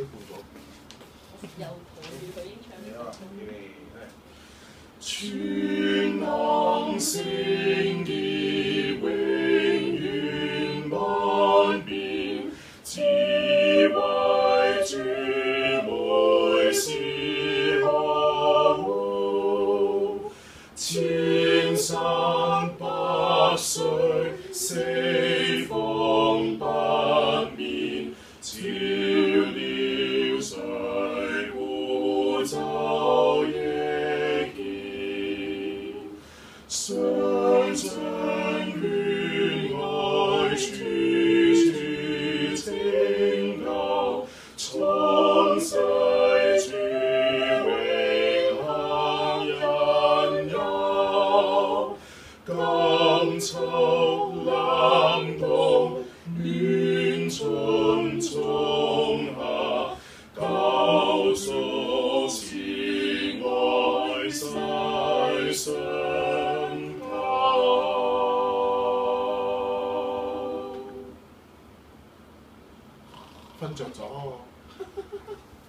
啲輔助。 又同住佢已經唱你啊，你全能聖潔永遠不變，智慧主每時刻，千山百水四方不滅，照料誰污糟亦見，常將眷愛處處拯救，創世主永恆引誘，感觸冷凍暖春種下，救贖慈愛世上靠。 瞓着咗。